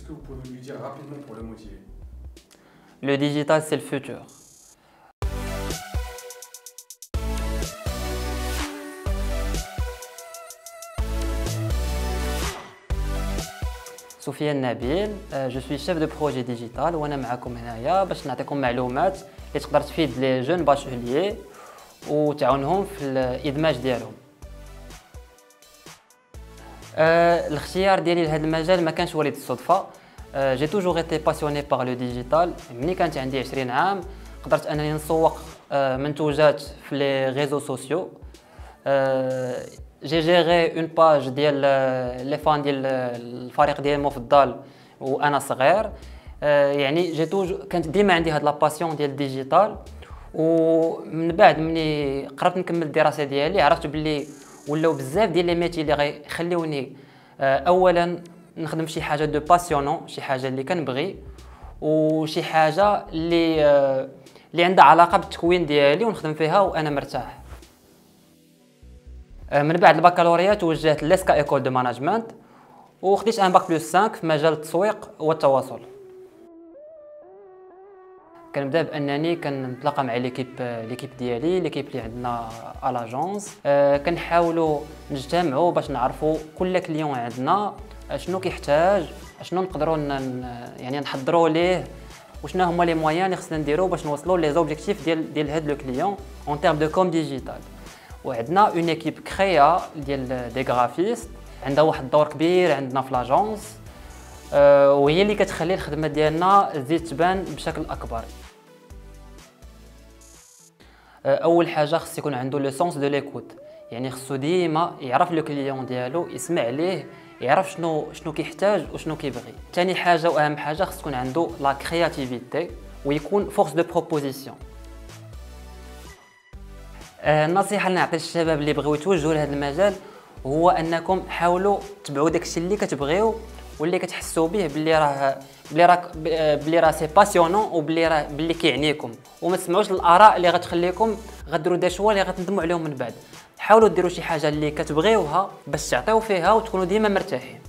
que vous pouvez lui dire rapidement pour le motiver? Le digital, c'est le futur. Soufiane Nabil, je suis chef de projet digital وانا معكم هنايا باش نعطيكم معلومات اللي تقدر تفيد لي جون باشوليي وتعاونهم في الادماج ديالهم. الاختيار ديالي لهذا المجال ما كانش وليد الصدفه. جي توجور ايتي باسيوني باغ لو ديجيتال. ملي كانت عندي 20 عام قدرت انني نسوق منتوجات في لي ريزو سوسيو. جي جيري اون باج ديال لي فان ديال الفريق ديالي المفضل وانا صغير. يعني كانت ديما عندي هاد لا باسيون ديال الديجيتال. ومن بعد ملي قربت نكمل الدراسه ديالي عرفت باللي ولاو بزاف ديال لي ميتي اللي غيخليوني اولا نخدم شي حاجه دو باسيونون، شي حاجه اللي كنبغي وشي حاجه اللي عندها علاقه بالتكوين ديالي ونخدم فيها وانا مرتاح. من بعد البكالوريا توجهت لسكا ايكول دو ماناجمنت وخديت ان باك بلس 5 في مجال التسويق والتواصل. كنبدا بانني كنتلاقى مع ليكيب ديالي، ليكيب اللي عندنا الاجونس. كنحاولوا نجتمعوا باش نعرفوا كل كليون عندنا شنو كيحتاج، شنو نقدروا يعني نحضروا ليه وشنو هما لي مويان اللي خصنا نديرو باش نوصلوا لي زوبجيكتيف ديال هاد لو كليون اون تيرم دو كوم ديجيتال. وعندنا اون ايكيب كريا ديال دي غرافيست عندها واحد الدور كبير عندنا في لاجونس، وهي اللي كتخلي الخدمه ديالنا تزيد تبان بشكل اكبر. اول حاجه خص يكون عنده لو سونس دو ليكوت، يعني خصو ديما يعرف لو كليون ديالو، يسمع ليه، يعرف شنو كيحتاج وشنو كيبغي. ثاني حاجه واهم حاجه خص يكون عنده لا كرياتيفيتي ويكون فورس دو بروبوزيسيون. النصيحه اللي نعطي للشباب اللي بغيو يتوجهوا لهذا المجال هو انكم حاولوا تبعوا داكشي اللي كتبغيو واللي كتحسوا به بلي راه سي باسيونون وبلي كيعنيكم، وما تسمعوش الاراء اللي غتخليكم غديروا دي شوا اللي غتندموا عليهم من بعد. حاولوا ديروا شي حاجه اللي كتبغيوها باش تعطيو فيها وتكونوا ديما مرتاحين.